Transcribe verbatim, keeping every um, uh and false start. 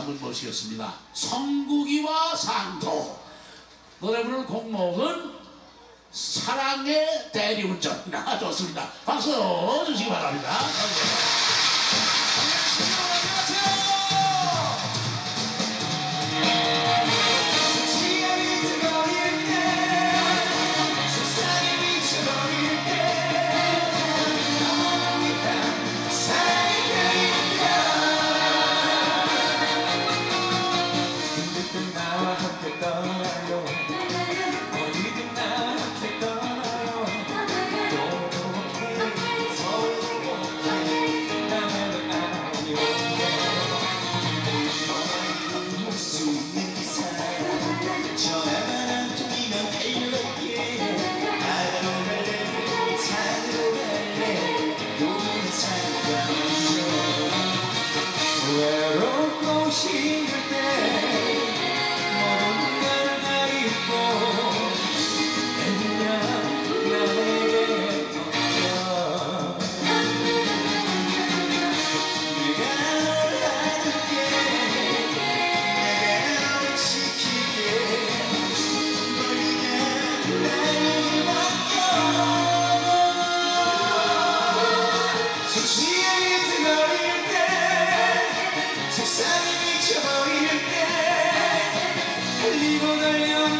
분을 모시겠습니다. 성국이와 상도. 노래 부르는 곡목은 사랑의 대리운전. 아, 좋습니다. 박수 주시기 바랍니다. 외롭고 힘들 때 모든 걸 다 잊고 그냥 나에게 덮여 네가 널 안을게 내가 널 지킬게 널 그냥 나를 맡겨 수치에 뜨거릴 때 세상이 미쳐버릴 때 흘리고 달려